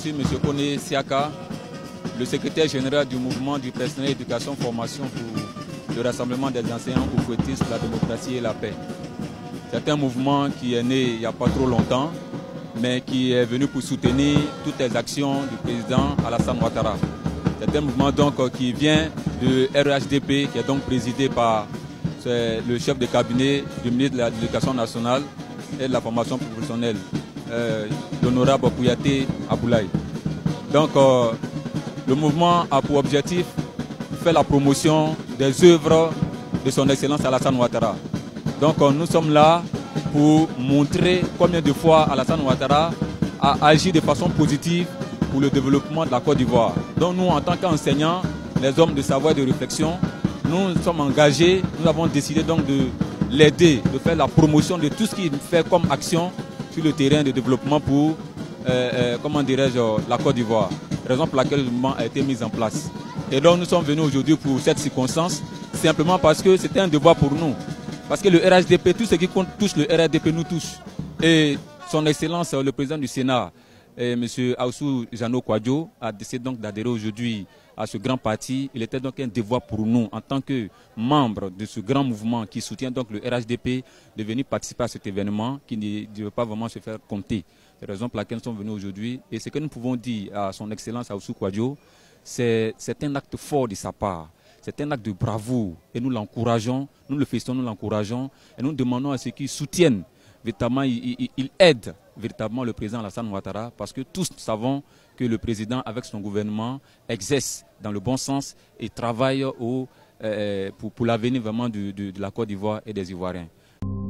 suis M. Kone Siaka, le secrétaire général du mouvement du personnel éducation formation pour le rassemblement des enseignants au fouettisme, la démocratie et la paix. C'est un mouvement qui est né il n'y a pas trop longtemps, mais qui est venu pour soutenir toutes les actions du président Alassane Ouattara. C'est un mouvement donc qui vient de RHDP, qui est donc présidé par le chef de cabinet du ministre de l'Éducation nationale et de la formation professionnelle, l'honorable Kouyaté Aboulaye. Donc le mouvement a pour objectif faire la promotion des œuvres de son Excellence Alassane Ouattara. Donc nous sommes là pour montrer combien de fois Alassane Ouattara a agi de façon positive pour le développement de la Côte d'Ivoire. Donc nous, en tant qu'enseignants, les hommes de savoir et de réflexion, nous sommes engagés, nous avons décidé donc de l'aider, de faire la promotion de tout ce qu'il fait comme action sur le terrain de développement pour, comment dirais-je, la Côte d'Ivoire. Raison pour laquelle le mouvement a été mis en place. Et donc nous sommes venus aujourd'hui pour cette circonstance, simplement parce que c'était un devoir pour nous. Parce que le RHDP, tout ce qui touche le RHDP nous touche. Et son Excellence, le président du Sénat, M. Aoussou Jano Kouadio, a décidé donc d'adhérer aujourd'hui à ce grand parti. Il était donc un devoir pour nous, en tant que membres de ce grand mouvement qui soutient donc le RHDP, de venir participer à cet événement qui ne veut pas vraiment se faire compter. C'est la raison pour laquelle nous sommes venus aujourd'hui. Et ce que nous pouvons dire à son Excellence Aoussou Kouadio, c'est un acte fort de sa part. C'est un acte de bravoure et nous l'encourageons, nous le félicitons, nous l'encourageons et nous demandons à ceux qui soutiennent, véritablement, ils aident véritablement le président Alassane Ouattara parce que tous savons que le président avec son gouvernement exerce dans le bon sens et travaille pour l'avenir vraiment de la Côte d'Ivoire et des Ivoiriens.